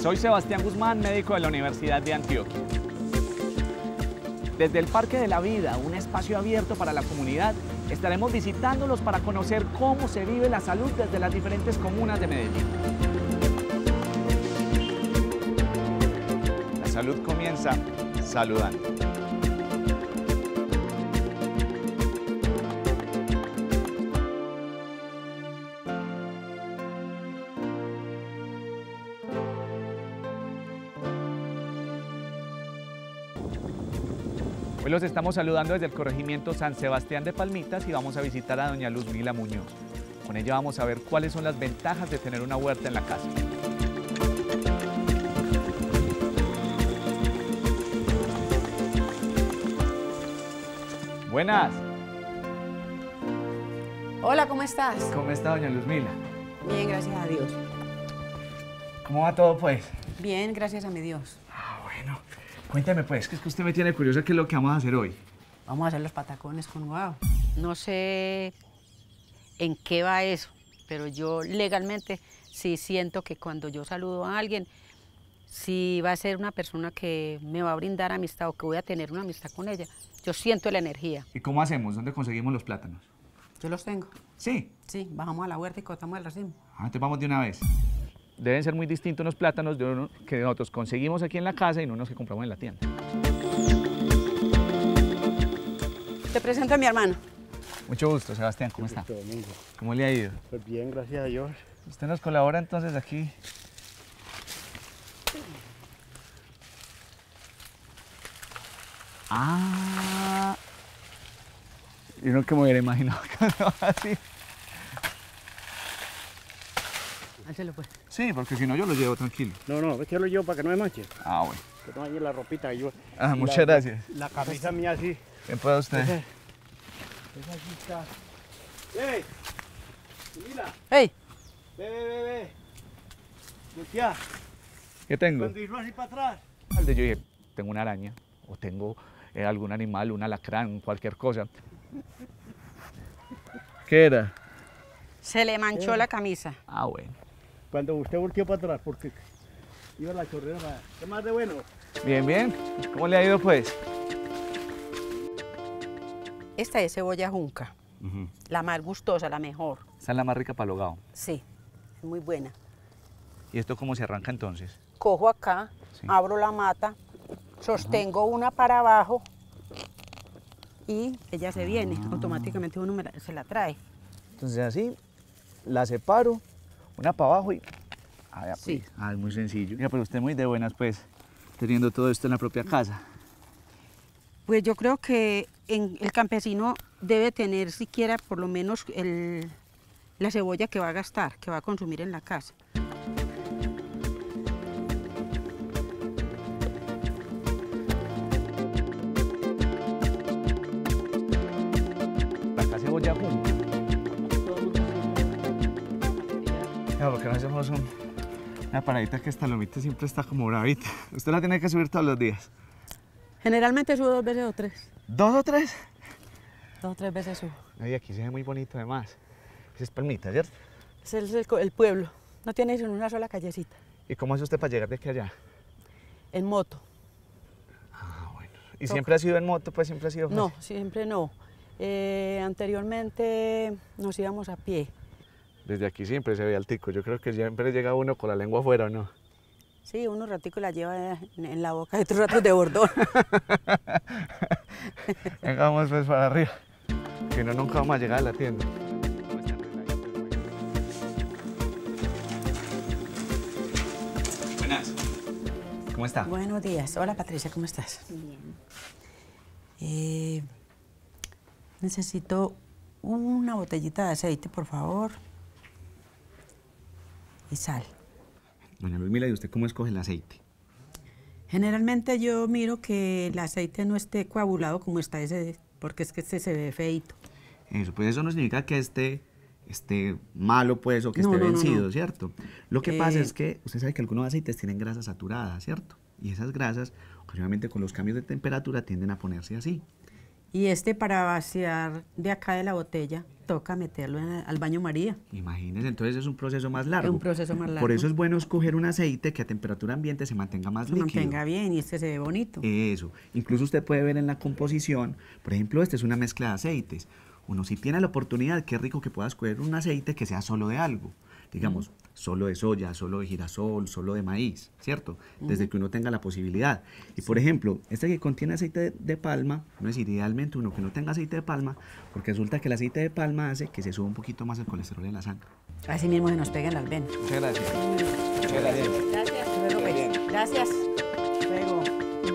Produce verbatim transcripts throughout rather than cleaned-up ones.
Soy Sebastián Guzmán, médico de la Universidad de Antioquia. Desde el Parque de la Vida, un espacio abierto para la comunidad, estaremos visitándolos para conocer cómo se vive la salud desde las diferentes comunas de Medellín. La salud comienza saludando. Hoy los estamos saludando desde el corregimiento San Sebastián de Palmitas y vamos a visitar a doña Luzmila Muñoz. Con ella vamos a ver cuáles son las ventajas de tener una huerta en la casa. Buenas. Hola, ¿cómo estás? ¿Cómo está doña Luzmila? Bien, gracias a Dios. ¿Cómo va todo pues? Bien, gracias a mi Dios. Ah, bueno. Cuéntame pues, que es que usted me tiene curioso qué es lo que vamos a hacer hoy. Vamos a hacer los patacones con guau. No sé en qué va eso, pero yo legalmente sí siento que cuando yo saludo a alguien, si va a ser una persona que me va a brindar amistad o que voy a tener una amistad con ella, yo siento la energía. ¿Y cómo hacemos? ¿Dónde conseguimos los plátanos? Yo los tengo. ¿Sí? Sí, bajamos a la huerta y cortamos el racimo. Ah, entonces vamos de una vez. Deben ser muy distintos los plátanos de uno que nosotros conseguimos aquí en la casa y no unos que compramos en la tienda. Te presento a mi hermano. Mucho gusto, Sebastián. ¿Cómo está? Domingo. ¿Cómo le ha ido? Pues bien, gracias a Dios. Usted nos colabora entonces aquí. Ah. Yo no que me hubiera imaginado que no así. Hácelo pues. Sí, porque si no yo lo llevo tranquilo. No, no, es que lo llevo para que no me manche. Ah, bueno. Que no dañe la ropita. que Yo, Ah, muchas la, gracias. La camisa mía así. ¿Qué puede usted? Esa, esa aquí está. ¡Ey! Mira, ¡Hey! ve, ve, ve, ve. Lucía, ¿Qué tengo? cuando irlo así para atrás. Yo dije, tengo una araña o tengo eh, algún animal, un alacrán, cualquier cosa. ¿Qué era? Se le manchó la camisa. Ah, bueno. Cuando usted volteó para atrás, porque iba la chorrera. para- ¿Qué más de bueno? Bien, bien. ¿Cómo le ha ido pues? Esta es cebolla junca, la más gustosa, la mejor. Esta es la más rica para el hogado. Sí, es muy buena. ¿Y esto cómo se arranca entonces? Cojo acá, Sí. abro la mata, sostengo una para abajo y ella se viene, automáticamente uno me la- se la trae. Entonces así, la separo, una para abajo y... Ah, ya, Sí. pues. Ah, es muy sencillo. Mira, pero usted muy de buenas pues, teniendo todo esto en la propia casa. Pues yo creo que en el campesino debe tener siquiera por lo menos el- la cebolla que va a gastar, que va a consumir en la casa. Acá cebolla junta. Claro, porque no hacemos un, una paradita que esta lomita siempre está como bravita. Usted la tiene que subir todos los días. Generalmente subo dos veces o tres, ¿Dos o tres? dos o tres veces subo. Ay, aquí se ve muy bonito además. Esa es Palmita, ¿cierto? Ese es el, co- el pueblo, no tiene sino una sola callecita, ¿Y cómo hace usted para llegar de aquí a allá? en moto. Ah, bueno. ¿Y Toca. siempre ha sido en moto? Pues siempre ha sido No, fácil? siempre no. Eh, anteriormente nos íbamos a pie. Desde aquí siempre se ve al tico. Yo creo que siempre llega uno con la lengua afuera, ¿o no? Sí, uno ratico la lleva en, en la boca y otros ratos de bordón. Venga, vamos pues para arriba. Que no nunca vamos a llegar a la tienda. Buenas. ¿Cómo está? Buenos días. Hola Patricia, ¿cómo estás? Bien. Eh, necesito una botellita de aceite, por favor. Y sal. Doña Luzmila, ¿y usted cómo escoge el aceite? Generalmente yo miro que el aceite no esté coagulado como está ese, porque es que este se ve feito. Eso, pues eso no significa que esté, esté malo, pues, o que No, esté no, no, vencido, no. ¿cierto? Lo que Eh, pasa es que usted sabe que algunos aceites tienen grasas saturadas, ¿cierto? Y esas grasas, ocasionalmente con los cambios de temperatura, tienden a ponerse así. Y este para vaciar de acá de la botella, Toca meterlo en- al baño María. Imagínense, entonces es un proceso más largo. Es un proceso más largo. Por eso es bueno escoger un aceite que a temperatura ambiente se mantenga más Se líquido. mantenga bien y este se ve bonito. Eso. Incluso usted puede ver en la composición, por ejemplo, esta es una mezcla de aceites. Uno si tiene la oportunidad, qué rico que pueda escoger un aceite que sea solo de algo. Digamos, mm. solo de soya, solo de girasol, solo de maíz, ¿cierto? Mm. Desde que uno tenga la posibilidad. Y por ejemplo, este que contiene aceite de, de palma, no es idealmente uno que no tenga aceite de palma, porque resulta que el aceite de palma hace que se suba un poquito más el colesterol en la sangre. Así mismo se nos pega en las venas. Muchas gracias. Muchas gracias. Gracias. Luego, pues. Gracias. Luego.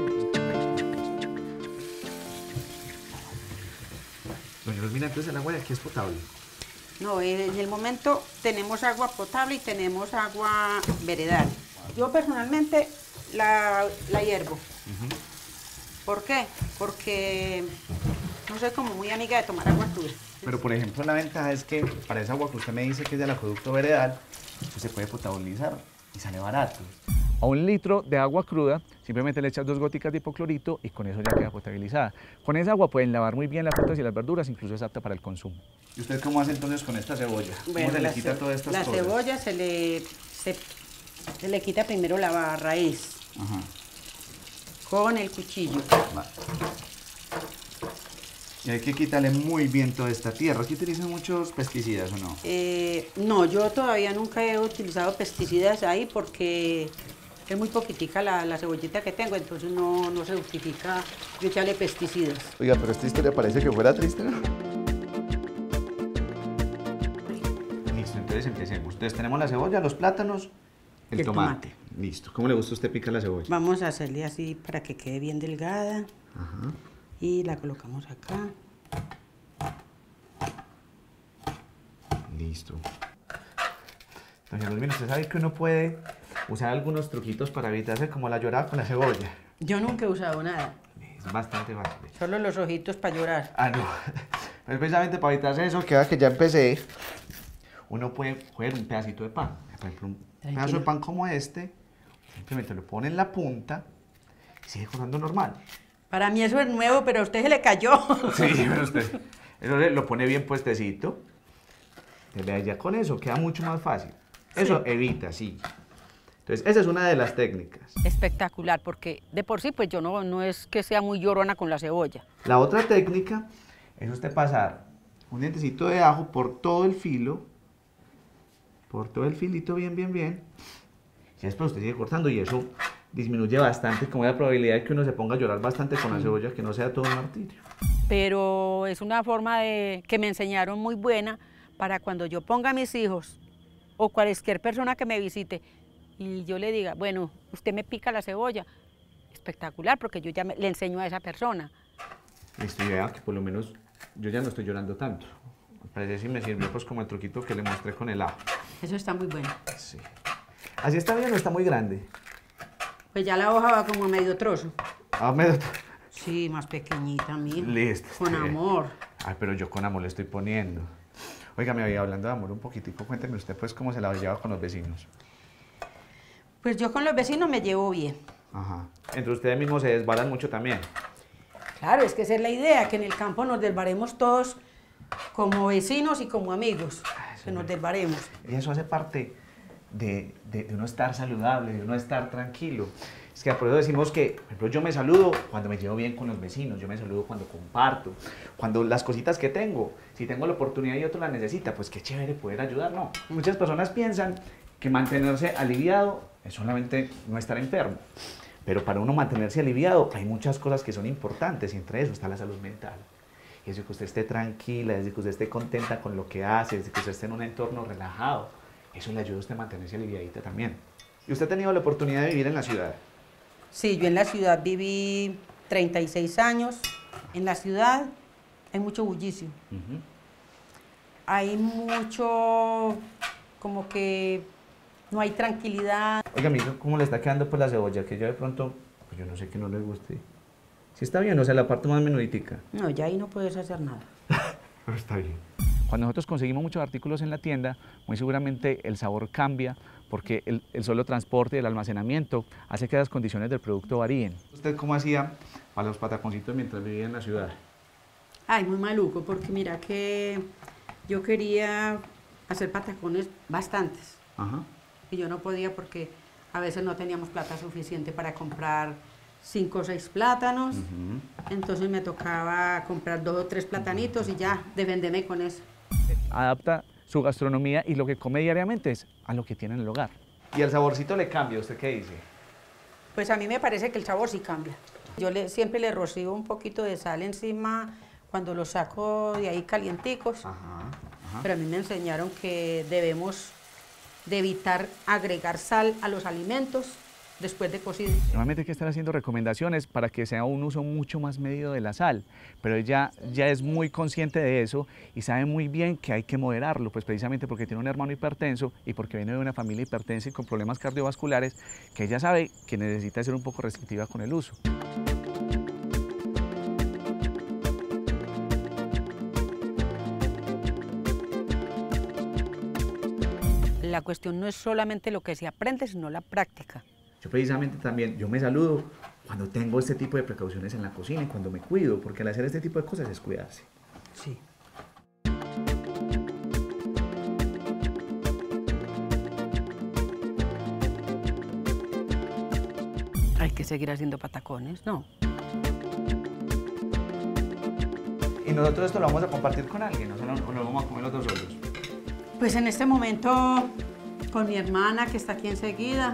Doña Rosmila, entonces el agua de aquí es potable. No, en el momento tenemos agua potable y tenemos agua veredal. Yo personalmente la, la hiervo. Uh-huh. ¿Por qué? Porque no soy como muy amiga de tomar agua cruda. Pero por ejemplo la ventaja es que para esa agua que usted me dice que es del acueducto veredal, pues se puede potabilizar y sale barato. A un litro de agua cruda simplemente le echas dos goticas de hipoclorito y con eso ya queda potabilizada. Con esa agua pueden lavar muy bien las frutas y las verduras, incluso es apta para el consumo. ¿Y usted cómo hace entonces con esta cebolla? Bueno, ¿Cómo se le quita todas estas la cosas? La cebolla se le, se, se le quita primero la raíz. Ajá. Con el cuchillo. Vale. Y hay que quitarle muy bien toda esta tierra. ¿Aquí utilizan muchos pesticidas o no? Eh, no, yo todavía nunca he utilizado pesticidas ahí porque es muy poquitica la, la cebollita que tengo, entonces no, no se justifica yo echarle pesticidas. Oiga, pero esta historia parece que fuera triste, ¿no? Listo, entonces empecemos. Entonces tenemos la cebolla, los plátanos, el, el tomate. tomate. Listo. ¿Cómo le gusta a usted picar la cebolla? Vamos a hacerle así para que quede bien delgada. Ajá. Y la colocamos acá. Listo. Doña Rosmila, ¿usted sabe que uno puede usar algunos truquitos para evitarse como la llorada con la cebolla? Yo nunca he usado nada. Es bastante fácil. Solo los ojitos para llorar. Ah, no. Pues precisamente para evitarse eso, que ahora que ya empecé, uno puede coger un pedacito de pan. Por ejemplo, un Tranquilo. pedazo de pan como este, simplemente lo pone en la punta y sigue cortando normal. Para mí eso es nuevo, pero a usted se le cayó. Sí, pero usted eso lo pone bien puestecito. Ya con eso queda mucho más fácil. Eso sí. Evita, sí. Entonces, esa es una de las técnicas. Espectacular, porque de por sí, pues yo no, no es que sea muy llorona con la cebolla. La otra técnica es usted pasar un dientecito de ajo por todo el filo, por todo el filito bien, bien, bien. Y después usted sigue cortando y eso disminuye bastante como la probabilidad de que uno se ponga a llorar bastante con la cebolla, que no sea todo un martirio. Pero es una forma de que me enseñaron muy buena para cuando yo ponga a mis hijos o cualquier persona que me visite y yo le diga, bueno, usted me pica la cebolla, espectacular, porque yo ya me, le enseño a esa persona. Listo, y vea que por lo menos yo ya no estoy llorando tanto. Me parece que me sirvió pues como el truquito que le mostré con el ajo. Eso está muy bueno. Sí. ¿Así está bien o está muy grande? Pues ya la hoja va como a medio trozo. ¿A medio trozo? Sí, más pequeñita, mira. Listo. Con amor. Ay, pero yo con amor le estoy poniendo. Oiga, me había hablando de amor un poquitico. Cuénteme usted, pues, cómo se la lleva con los vecinos. Pues yo con los vecinos me llevo bien. Ajá. Entre ustedes mismos se desbaran mucho también. Claro, es que esa es la idea, que en el campo nos desbaremos todos como vecinos y como amigos. Eso que nos desbaremos. Y eso hace parte de, de, de uno estar saludable, de uno estar tranquilo. Es que por eso decimos que, por ejemplo, yo me saludo cuando me llevo bien con los vecinos, yo me saludo cuando comparto, cuando las cositas que tengo, si tengo la oportunidad y otro la necesita, pues qué chévere poder ayudar, ¿no? Muchas personas piensan que mantenerse aliviado es solamente no estar enfermo, pero para uno mantenerse aliviado hay muchas cosas que son importantes y entre eso está la salud mental. Y es de que usted esté tranquila, es de que usted esté contenta con lo que hace, es de que usted esté en un entorno relajado, eso le ayuda a usted a mantenerse aliviadita también. ¿Y usted ha tenido la oportunidad de vivir en la ciudad? Sí, yo en la ciudad viví treinta y seis años. En la ciudad hay mucho bullicio. Uh-huh. Hay mucho, como que no hay tranquilidad. Oiga, amigo, ¿cómo le está quedando por la cebolla? Que yo de pronto, pues yo no sé que no le guste. Si está bien, o sea, la parte más menuditica. No, ya ahí no puedes hacer nada. Pero está bien. Cuando nosotros conseguimos muchos artículos en la tienda, muy seguramente el sabor cambia porque el, el solo transporte y el almacenamiento hace que las condiciones del producto varíen. ¿Usted cómo hacía para los pataconcitos mientras vivía en la ciudad? Ay, muy maluco, porque mira que Yo quería hacer patacones bastantes. Ajá. Y yo no podía porque a veces no teníamos plata suficiente para comprar cinco o seis plátanos. Uh-huh. Entonces me tocaba comprar dos o tres platanitos y ya, defenderme con eso. Adapta su gastronomía y lo que come diariamente es a lo que tiene en el hogar. ¿Y el saborcito le cambia? ¿Usted qué dice? Pues a mí me parece que el sabor sí cambia. Yo le, siempre le rocío un poquito de sal encima cuando los saco de ahí calienticos. Ajá, ajá. Pero a mí me enseñaron que debemos de evitar agregar sal a los alimentos después de cocido. Normalmente hay que estar haciendo recomendaciones para que sea un uso mucho más medido de la sal, pero ella ya es muy consciente de eso y sabe muy bien que hay que moderarlo, pues precisamente porque tiene un hermano hipertenso y porque viene de una familia hipertensa y con problemas cardiovasculares, que ella sabe que necesita ser un poco restrictiva con el uso. La cuestión no es solamente lo que se aprende, sino la práctica. Yo precisamente también, yo me saludo cuando tengo este tipo de precauciones en la cocina y cuando me cuido, porque al hacer este tipo de cosas es cuidarse. Sí. Hay que seguir haciendo patacones, ¿no? ¿Y nosotros esto lo vamos a compartir con alguien, o, sea, o lo vamos a comer los dos solos? Pues en este momento con mi hermana que está aquí enseguida.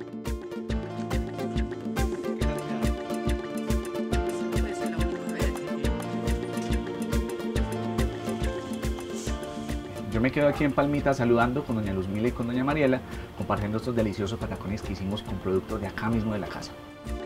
Yo me quedo aquí en Palmita saludando con doña Luzmila y con doña Mariela, compartiendo estos deliciosos patacones que hicimos con productos de acá mismo de la casa.